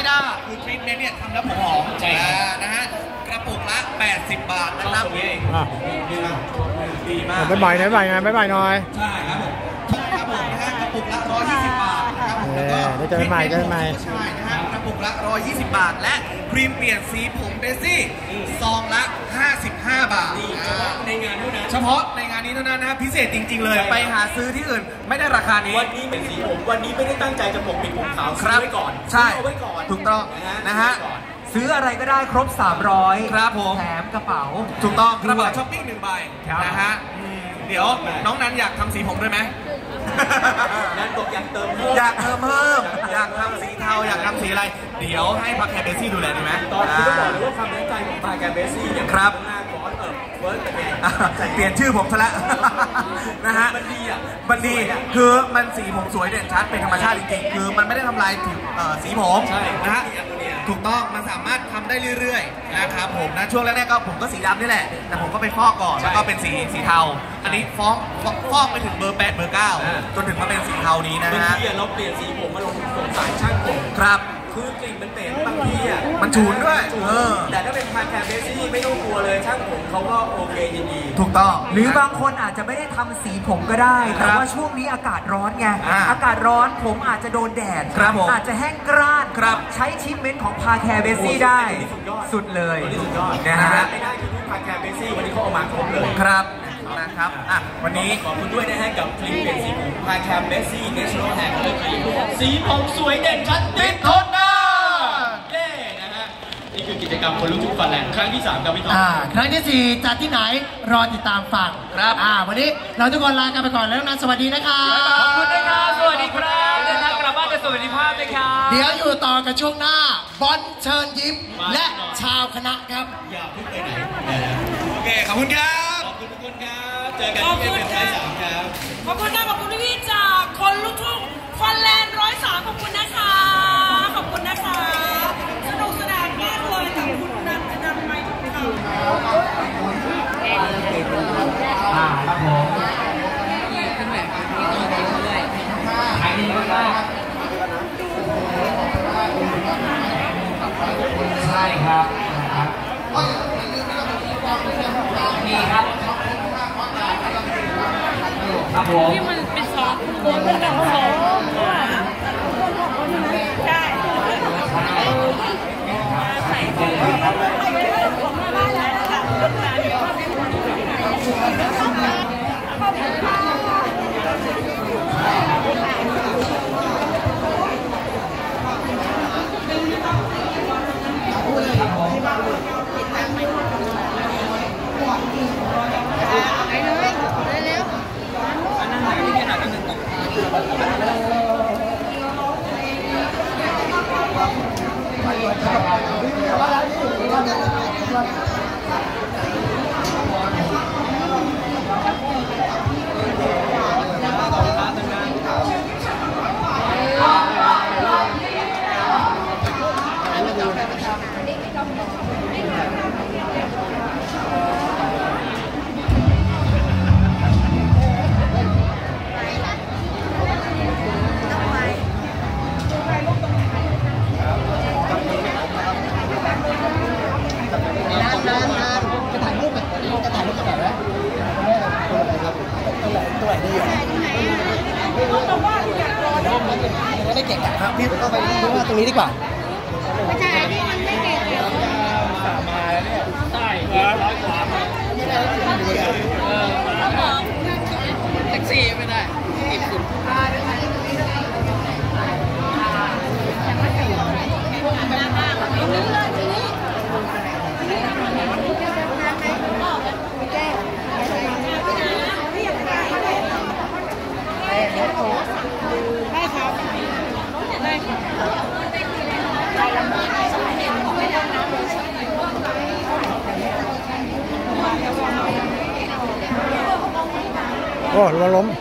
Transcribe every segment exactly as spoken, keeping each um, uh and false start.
ไม่ได้คือทรีทเมนต์เนี่ยทำแล้วผมหอมใช่นะฮะกระปุกละแปดสิบบาทนะครับดีมากบ๊ายบายหน่อยบ๊ายบายหน่อยบ๊ายบายหน่อยใช่ครับผมครับผมนะฮะกระปุกละร้อยยี่สิบบาทนะครับผมแล้วก็ได้เจอใหม่เจอใหม่ใช่นะฮะกระปุกละร้อยยี่สิบบาทและครีมเปลี่ยนสีผมเบซี่ซองละห้าสิบห้าบาทเฉพาะในงานเท่านั้นเฉพาะในงานนี้เท่านั้นนะพิเศษจริงๆเลยไปหาซื้อที่อื่นไม่ได้ราคานี้วันนี้เป็นสีผมวันนี้ไม่ได้ตั้งใจจะปกปิดผมขาวซื้อไว้ก่อนใช่เอาไว้ก่อนถูกต้องนะฮะซื้ออะไรก็ได้ครบสามร้อยครับผมแถมกระเป๋าถูกต้องกระเป๋าช้อปปิ้งหนึ่งใบนะฮะเดี๋ยวน้องนันอยากทำสีผมด้วยไหมนันบอกอยากเติมเพิ่มอยากเติมเพิ่มอยากทำสีเทาอยากทำสีอะไรเดี๋ยวให้พาแคร์เบซี่ดูแลดีไหมตอนนี้ต้องบอกเลยว่าความตั้งใจของพาแคร์เบซี่เนี่ยครับหน้าคอร์สเออเวิร์กแต่เปลี่ยนชื่อผมซะแล้วนะฮะมันดีอ่ะมันดีคือมันสีผมสวยเด่นชัดเป็นธรรมชาติจริงๆคือมันไม่ได้ทำลายสีผมนะฮะถูกต้องมันสามารถทำได้เรื่อยๆนะครับผมนะช่วงแรกๆก็ผมก็สีดำนี่แหละแต่ผมก็ไปฟอกก่อนแล้วก็เป็นสีสีเทาอันนี้ฟอกฟอกไปถึงเบอร์แปดเบอร์เก้าจนถึงมาเป็นสีเทานี้นะฮะบางทีเราเปลี่ยนสีผมมาลงสงสารช่างผมครับคือกลิ่นมันเตะบางทีอ่ะมันฉุนด้วยเออแต่ถ้าเป็นพาแคร์เบซี่ไม่ต้องกลัวเลยช่างผมเขาก็โอเคยินดีถูกต้องหรือบางคนอาจจะไม่ได้ทำสีผมก็ได้แต่ว่าช่วงนี้อากาศร้อนไงอากาศร้อนผมอาจจะโดนแดดอาจจะแห้งกร้านใช้ทรีทเมนต์ของพาแคร์เบซี่ได้สุดเลยนะฮะไม่ได้คือพาแคร์เบซี่วันนี้เขาเอามาครบเลยครับนะครับอ่ะวันนี้ขอบคุณด้วยนะฮะกับครีมเปลี่ยนสีผมพาแคร์เบซี่เนชั่นแนลแฮร์คัลเลอร์ครีมสีผมสวยเด่นชัดติดทนนานเย้นะฮะนี่คือกิจกรรมคนลุกทุ่งฟันแลนด์ครั้งที่สามครับพี่ทอมครั้งที่สี่จัดที่ไหนรอติดตามฟังครับอ่าวันนี้เราทุกคนลากันไปก่อนแล้วนะสวัสดีนะครับขอบคุณนะครับสวัสดีครับเดินทางกลับบ้านด้วยสวัสดิภาพนะครับเดี๋ยวอยู่ต่อกันช่วงหน้าบอลเชิญยิ้มและชาวคณะครับอย่าเพิ่งไปไหนโอเคขอบคุณครับขอบคุณทุกคนครับเจอกันที่เป็นท้ายสามครับขอบคุณนะขอบคุณพี่จากคนลุกทุ่งฟันแลนด์ร้อยสามขอบคุณนะคะขอบคุณนะคะสนุกสนานมากเลยกับคุณนันนำไมทุกคำอ่าครับผมขึ้นแบบนี้เลยขายดีมากใช่ครับนี่ครับครับผมที่มันเป็นซอสมันเป็นซอสใช่ใส่ซอสไม่เก่งครับพี่ก็ไปดูว่าตรงนี้ดีกว่าไม่ใช่ที่มันไม่เก่งมาแล้วเนี่ยใช่ครับร้อยกว่าแท็กซี่ไม่ได้ติดฝุ่นได้ครับได้ครับโอ้ล้มล้ม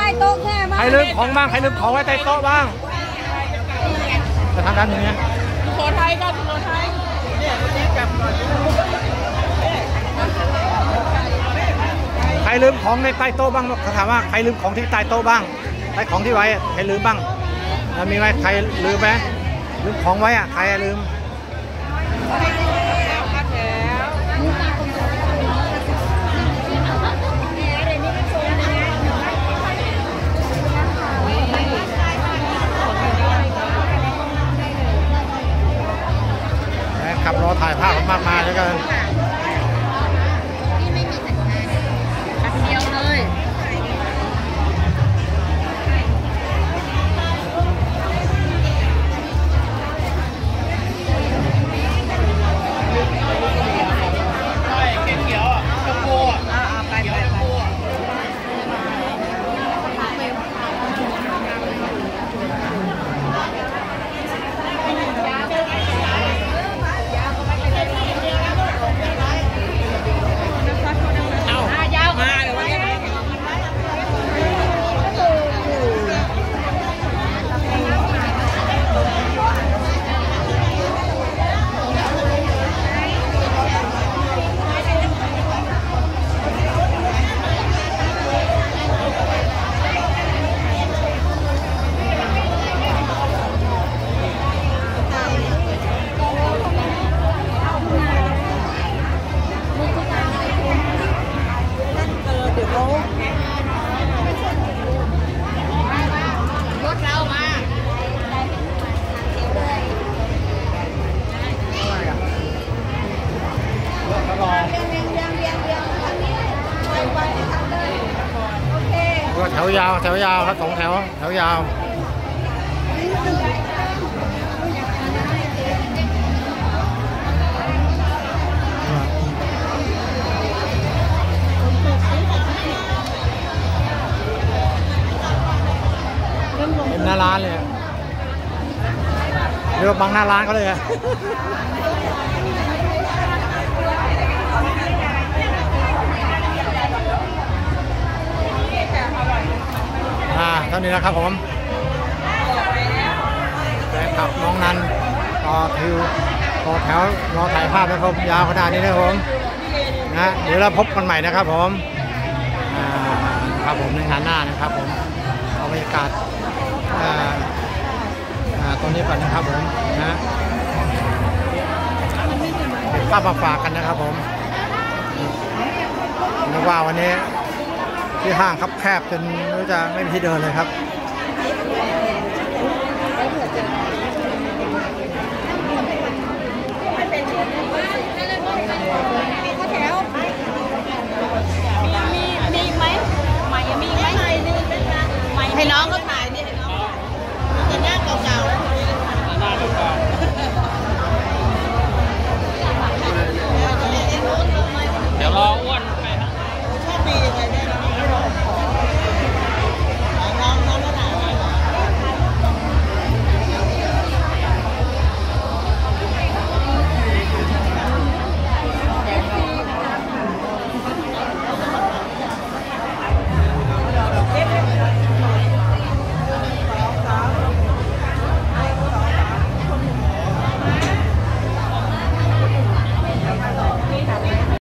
โต๊ะแค่มาใครลืมของบ้างใครลืมของไว้ใต้โต๊ะบ้างจะทางด้านนี้สุโขทัยก็สุโขทัยเนี่ยวันนี้กลับก่อนใครลืมของในใต้โต๊ะบ้างเขาถามว่าใครลืมของที่ใต้โต๊ะบ้างใต้ของที่ไว้ใครลืมบ้างมีไหมใครลืมไหมลืมของไว้อะใครลืมขับรอถ่ายภาพมากมายแล้วกันแถวยาวแถวยาวครับสองแถวแถวยาวเป็นหน้าร้านเลยเรียกว่าบังหน้าร้านเขาเลยอะอ่าเท่านี้แล้วครับผมแฟนคลับน้องนันต่อคิวต่อแถวรอถ่ายภาพนะครับยาวขนาดนี้นะครับผมนะเดี๋ยวเราพบกันใหม่นะครับผมอ่าครับผมในงานหน้านะครับผมเอาบรรยากาศอ่าอ่าตรงนี้ก่อนนะครับผมนะเก็บภาพมาฝากกันนะครับผมนึกว่าวันนี้ที่ห้างคับแคบจนไม่รู้จะไม่มีที่เดินเลยครับมีมีมีไหมใหม่มีไหมให้น้องก็ถ่าย